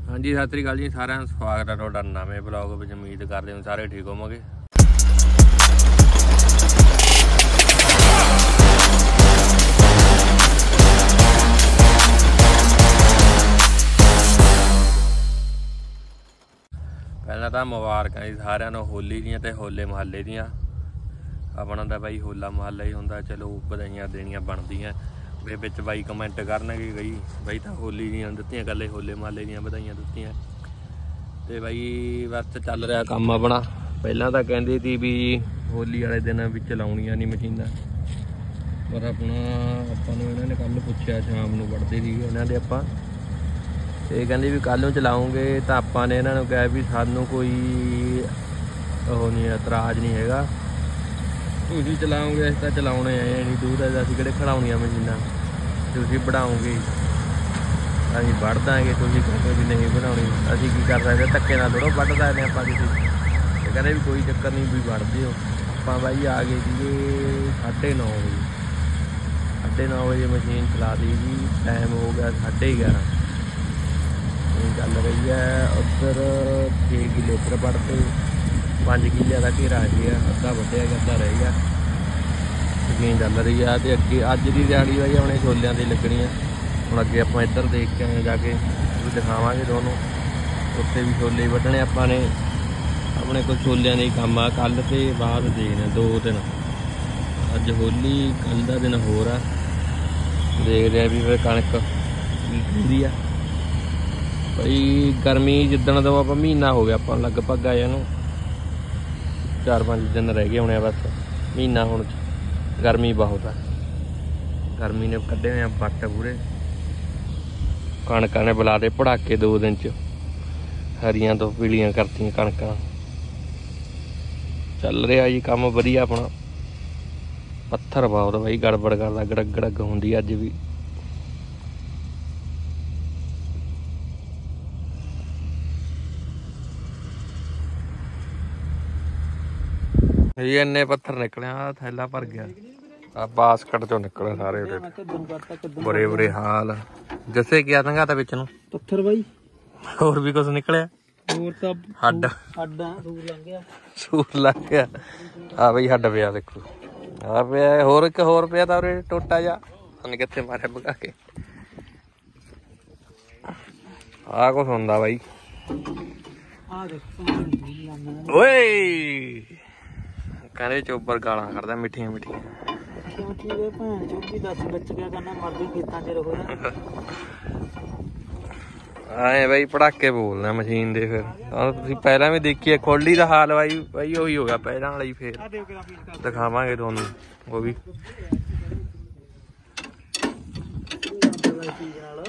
हाँ जी सत श्री अकाल जी सारिਆਂ ਨੂੰ स्वागत है ਤੁਹਾਡਾ नवे ब्लॉग ਵਿੱਚ। उम्मीद करते हो सारे ठीक होवोगे। पहला तो मुबारक जी सारिਆਂ ਨੂੰ होली ਦੀਆਂ ਤੇ होले महल्ले ਦੀਆਂ। अपना तो भाई होला महल्ला ही होंदा, चलो बधाइयां देनियां बनदियां। ਵਿੱਚ ਬਾਈ कमेंट करनगे गई बई तो होली ਦੀਆਂ ਦਿੱਤੀਆਂ ਗੱਲੇ होले महल्ले ਦੀਆਂ बधाइयां ਦਿੱਤੀਆਂ। ਤੇ ਬਾਈ ਬਸ ਚੱਲ ਰਿਹਾ ਕੰਮ ਆਪਣਾ। ਪਹਿਲਾਂ ਤਾਂ ਕਹਿੰਦੇ ਸੀ ਵੀ ਹੋਲੀ ਵਾਲੇ ਦਿਨ ਵਿੱਚ ਲਾਉਣੀਆਂ ਨਹੀਂ ਮਸ਼ੀਨਾਂ, ਪਰ ਆਪਣਾ ਆਪਾਂ ਨੂੰ ਇਹਨਾਂ ਨੇ ਕੱਲ ਪੁੱਛਿਆ, ਸ਼ਾਮ ਨੂੰ ਵੜਦੇ ਸੀ ਉਹਨਾਂ ਦੇ ਆਪਾਂ, ਤੇ ਕਹਿੰਦੇ ਵੀ ਕੱਲ ਨੂੰ ਚਲਾਉਂਗੇ। ਤਾਂ ਆਪਾਂ ਨੇ ਇਹਨਾਂ ਨੂੰ ਕਿਹਾ ਵੀ ਸਾਨੂੰ ਕੋਈ ਉਹ ਨਹੀਂ, ਇਤਰਾਜ਼ ਨਹੀਂ ਹੈਗਾ, ਤੁਸੀਂ ਚਲਾਓਗੇ ਅਸੀਂ ਤਾਂ ਚਲਾਉਣੇ ਆਏ ਨਹੀਂ ਦੂਰ ਦਾ, ਅਸੀਂ ਕਿਹੜੇ ਖੜਾਉਣੀਆਂ ਮਸ਼ੀਨਾਂ, ਤੁਸੀਂ ਬਣਾਓਗੇ ਅਸੀਂ ਵੱਢ ਦਾਂਗੇ, ਤੁਸੀਂ ਕਹਿੰਦੇ ਵੀ ਨਹੀਂ ਬਣਾਉਣੀ, ਅਸੀਂ ਕੀ ਕਰ ਸਕਦੇ, ਧੱਕੇ ਨਾਲ ਥੋੜ੍ਹਾ ਵੱਢ ਸਕਦੇ ਆਪਾਂ ਕਿਸੇ। ਤੇ ਕਹਿੰਦੇ ਵੀ ਕੋਈ ਚੱਕਰ ਨਹੀਂ ਵੀ ਵੱਢ ਦਿਓ। ਆਪਾਂ ਬਾਈ ਆ ਗਏ ਸੀਗੇ 9:30 ਵਜੇ, 9:30 ਵਜੇ ਮਸ਼ੀਨ ਚਲਾ ਦੀ ਜੀ। ਟਾਈਮ ਹੋ ਗਿਆ 11:30। ਇਹ ਚੱਲ ਰਹੀ ਹੈ ਉੱਧਰ 6 ਕਿੱਲੇ ਉੱਪਰ ਵੱਢਤੇ, 5 ਕਿੱਲਿਆਂ ਦਾ ਘੇਰਾ ਗਿਆ, ਅੱਧਾ ਵੱਢਿਆ ਗਿਆ, ਅੱਧਾ ਰਹਿ ਗਿਆ। ਮਸ਼ੀਨ ਚੱਲ ਰਹੀ ਆ। ਅਤੇ ਅੱਗੇ ਅੱਜ ਦੀ ਦਿਹਾੜੀ ਬਾਈ ਆਪਣੇ ਛੋਲਿਆਂ 'ਤੇ ਲੱਗਣੀ ਆ। ਹੁਣ ਅੱਗੇ ਆਪਾਂ ਇੱਧਰ ਦੇਖ ਕੇ ਆਏ, ਜਾ ਕੇ ਵੀ ਦਿਖਾਵਾਂਗੇ ਤੁਹਾਨੂੰ, ਉੱਥੇ ਵੀ ਛੋਲੇ ਵੱਢਣੇ ਆਪਾਂ ਨੇ। ਆਪਣੇ ਕੋਲ ਛੋਲਿਆਂ ਦਾ ਹੀ ਕੰਮ ਆ। ਕੱਲ੍ਹ ਤੇ ਬਾਅਦ ਦੇਖਦੇ 2 ਦਿਨ, ਅੱਜ ਹੋਲੀ, ਕੱਲ੍ਹ ਦਾ ਦਿਨ ਹੋਰ ਆ। ਦੇਖਦੇ ਆ ਵੀ ਫਿਰ ਕਣਕ ਕੀ ਹੁੰਦੀ ਆ ਬਈ। ਗਰਮੀ ਜਿੱਦਣ ਤੋਂ ਆਪਾਂ ਮਹੀਨਾ ਹੋ ਗਿਆ ਆਪਾਂ ਲਗਭਗ ਆਏ ਨੂੰ, 4-5 ਦਿਨ ਰਹਿ ਗਏ ਹੋਣੇ ਆ ਬਸ ਮਹੀਨਾ ਹੁਣ। ਗਰਮੀ ਬਹੁਤ ਆ, ਗਰਮੀ ਨੇ ਕੱਢੇ ਹੋਏ ਆ ਵੱਟ ਪੂਰੇ। ਕਣਕਾਂ ਨੇ ਬੁਲਾ ਦੇ ਪੜਾਕੇ 2 ਦਿਨ 'ਚ, ਹਰੀਆਂ ਤੋਂ ਪੀਲੀਆਂ ਕਰਤੀਆਂ ਕਣਕਾਂ। ਚੱਲ ਰਿਹਾ ਜੀ ਕੰਮ ਵਧੀਆ ਆਪਣਾ। ਪੱਥਰ ਬਹੁਤ ਬਾਈ ਗੜਬੜ ਕਰਦਾ, ਗੜਗ ਗੜਗ ਹੁੰਦੀ ਅੱਜ ਵੀ। ਇੰਨੇ ਪੱਥਰ ਨਿਕਲਿਆ, ਥੈਲਾ ਭਰ ਗਿਆ, ਬਾਸਕਟ ਚੋਂ ਨਿਕਲੇ ਸਾਰੇ ਉਹਦੇ। ਬੁਰੇ ਹਾਲ। ਜੱਸੇ ਕੀ ਆਤੰਗਾ ਤਾਂ ਵਿੱਚ ਨੂੰ ਪੱਥਰ ਬਾਈ, ਹੋਰ ਵੀ ਕੁਛ ਨਿਕਲਿਆ, ਹੋਰ ਤਾਂ ਹੱਡ ਸੂਰ ਲੱਗ ਗਿਆ। ਆ ਬਈ ਹੱਡ ਪਿਆ ਦੇਖੋ, ਆ ਪਿਆ ਹੋਰ ਇੱਕ ਹੋਰ ਪਿਆ ਤਾਂ ਉਰੇ ਟੋਟਾ ਜਿਹਾ, ਉਹਨੇ ਕਿੱਥੇ ਮਾਰਿਆ ਭਗਾ ਕੇ। ਆ ਕੁਛ ਹੁੰਦਾ ਬਾਈ ਓਏ। ਕਹਿੰਦੇ ਚੋਬਰ ਗਾਲਾਂ ਕੱਢਦਾ ਮਿੱਠੀਆਂ ਮਿੱਠੀਆਂ। ਆਏ ਬਾਈ ਪੜਾਕੇ ਬੋਲਦੇ ਮਸ਼ੀਨ ਦੇ। ਫਿਰ ਤੁਸੀਂ ਪਹਿਲਾਂ ਵੀ ਦੇਖੀਏ ਖੋਲੀ ਦਾ ਹਾਲ ਬਾਈ, ਬਾਈ ਉਹੀ ਹੋ ਗਿਆ ਪਹਿਲਾਂ ਵਾਲਾ ਹੀ। ਫੇਰ ਦਿਖਾਵਾਂਗੇ ਤੁਹਾਨੂੰ ਉਹ ਵੀ।